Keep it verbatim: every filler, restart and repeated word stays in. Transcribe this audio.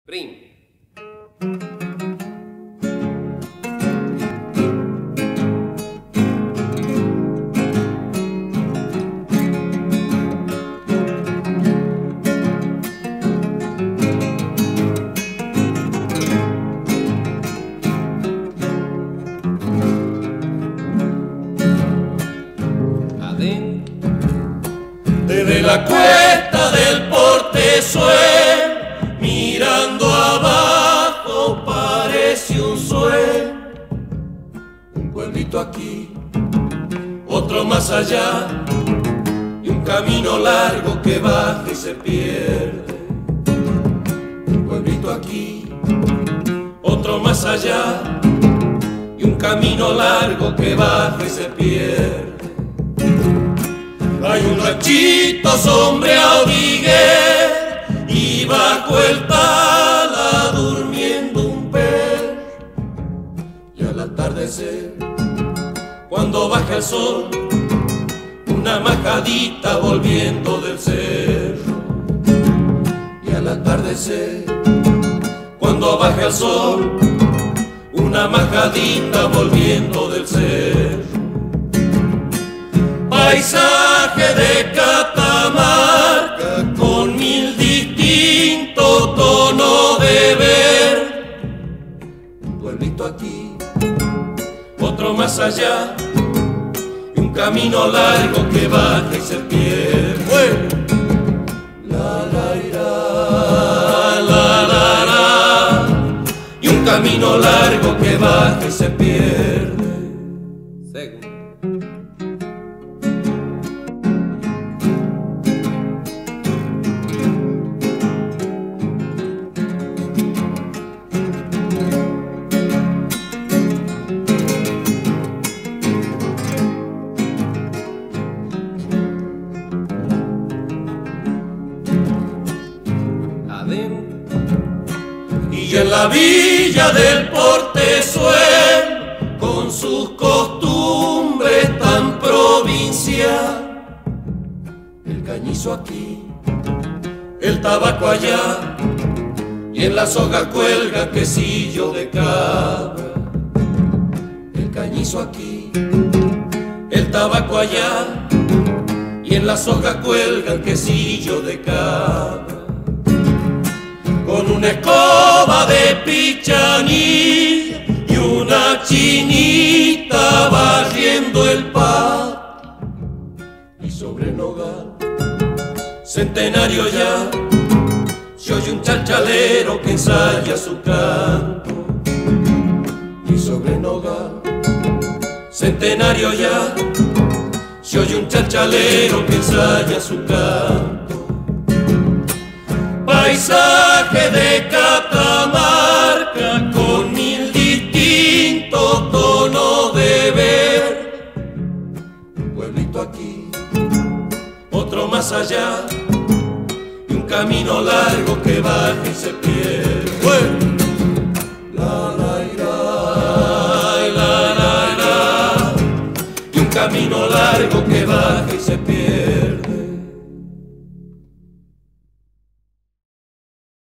Prim. Desde la cuesta del Portezuelo, mirando abajo parece un sueño. Un pueblito aquí, otro más allá, y un camino largo que baja y se pierde. Un pueblito aquí, otro más allá, y un camino largo que baja y se pierde. Hay un ranchito sombreado viguer y bajo el tala durmiendo un perro. Y al atardecer, cuando baja el sol, una majadita volviendo del cerro. Y al atardecer, cuando baja el sol, una majadita volviendo del cerro. Paisaje de Catamarca con mil distintos tonos de ver. Un pueblito aquí, otro más allá, y un camino largo que baja y se pierde. La la ira, la la la, y un camino largo que baja y se pierde. Segundo. Y en la villa del Portezuelo, con sus costumbres tan provincial, el cañizo aquí, el tabaco allá, y en la soga cuelga quesillo de cabra. El cañizo aquí, el tabaco allá, y en la soga cuelga quesillo de cabra. Con una escoba de pichanilla y una chinita barriendo el patio. Y sobre nogal, centenario ya, se oye un chachalero que ensaya su canto. Y sobre nogal, centenario ya, se oye un chachalero que ensaya su canto. Paisaje de Catamarca con mil distintos tonos de ver. Un pueblito aquí, otro más allá, y un camino largo que baja y se pierde. La la ira, la la la, y un camino largo que baja y se pierde.